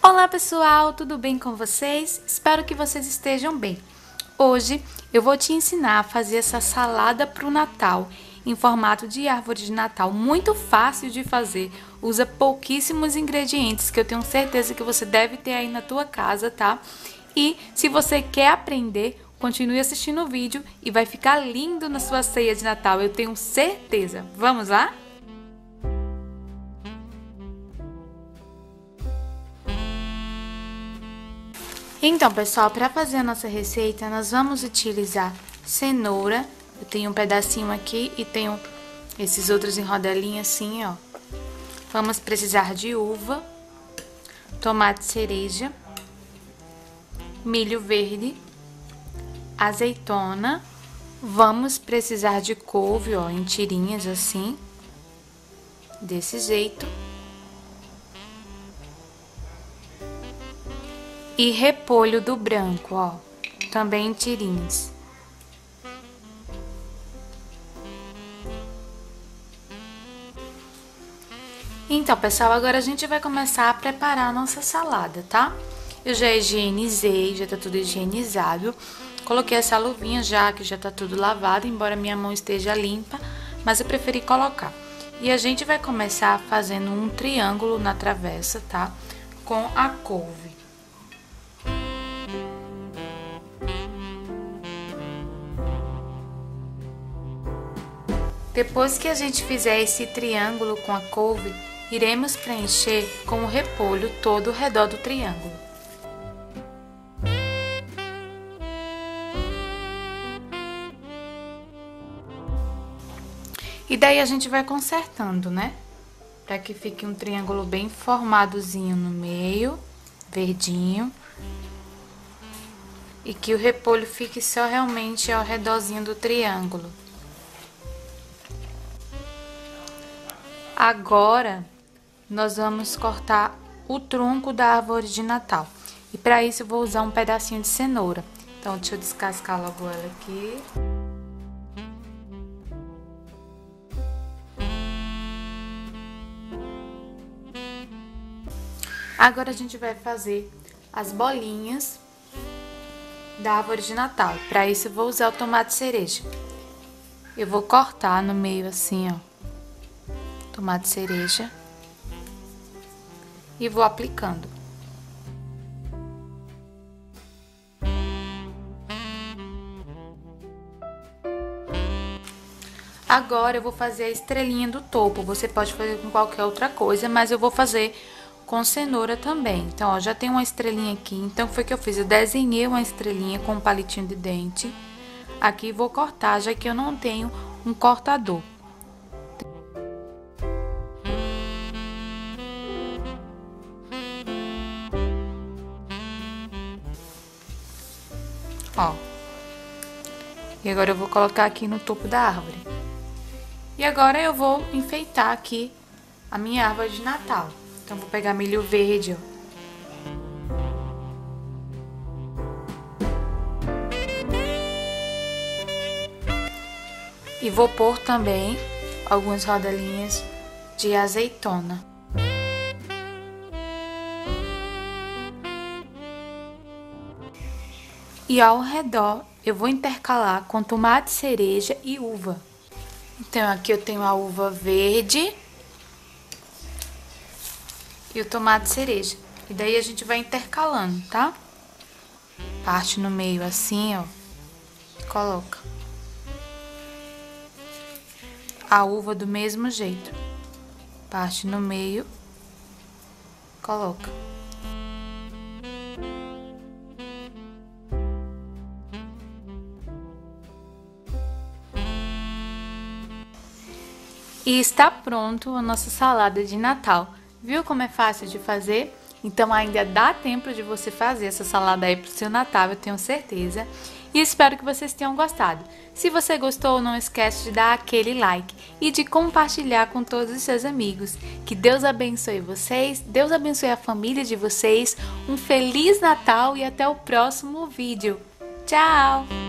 Olá pessoal, tudo bem com vocês? Espero que vocês estejam bem. Hoje eu vou te ensinar a fazer essa salada para o Natal em formato de árvore de Natal, muito fácil de fazer, usa pouquíssimos ingredientes que eu tenho certeza que você deve ter aí na tua casa, tá? E se você quer aprender, continue assistindo o vídeo e vai ficar lindo na sua ceia de Natal, eu tenho certeza. Vamos lá? Então, pessoal, para fazer a nossa receita, nós vamos utilizar cenoura. Eu tenho um pedacinho aqui e tenho esses outros em rodelinha assim, ó. Vamos precisar de uva, tomate cereja, milho verde, azeitona. Vamos precisar de couve, ó, em tirinhas assim, desse jeito. E repolho do branco, ó, também em tirinhas. Então, pessoal, agora a gente vai começar a preparar a nossa salada, tá? Eu já higienizei, já tá tudo higienizado. Coloquei essa luvinha já, que já tá tudo lavado, embora minha mão esteja limpa, mas eu preferi colocar. E a gente vai começar fazendo um triângulo na travessa, tá? Com a couve. Depois que a gente fizer esse triângulo com a couve, iremos preencher com o repolho todo ao redor do triângulo. E daí a gente vai consertando, né? Para que fique um triângulo bem formadozinho no meio, verdinho. E que o repolho fique só realmente ao redorzinho do triângulo. Agora, nós vamos cortar o tronco da árvore de Natal. E para isso eu vou usar um pedacinho de cenoura. Então, deixa eu descascar logo ela aqui. Agora a gente vai fazer as bolinhas da árvore de Natal. Para isso eu vou usar o tomate cereja. Eu vou cortar no meio assim, ó. Tomate cereja e vou aplicando. Agora eu vou fazer a estrelinha do topo. Você pode fazer com qualquer outra coisa, mas eu vou fazer com cenoura também. Então, ó, já tem uma estrelinha aqui. Então, foi o que eu fiz. Eu desenhei uma estrelinha com um palitinho de dente. Aqui vou cortar, já que eu não tenho um cortador. Ó, e agora eu vou colocar aqui no topo da árvore. E agora eu vou enfeitar aqui a minha árvore de Natal. Então, vou pegar milho verde, ó. E vou pôr também algumas rodelinhas de azeitona. E ao redor eu vou intercalar com tomate cereja e uva. Então, aqui eu tenho a uva verde e o tomate cereja. E daí a gente vai intercalando, tá? Parte no meio assim, ó. Coloca. A uva do mesmo jeito. Parte no meio. Coloca. E está pronto a nossa salada de Natal. Viu como é fácil de fazer? Então ainda dá tempo de você fazer essa salada aí pro seu Natal, eu tenho certeza. E espero que vocês tenham gostado. Se você gostou, não esquece de dar aquele like e de compartilhar com todos os seus amigos. Que Deus abençoe vocês, Deus abençoe a família de vocês. Um Feliz Natal e até o próximo vídeo. Tchau!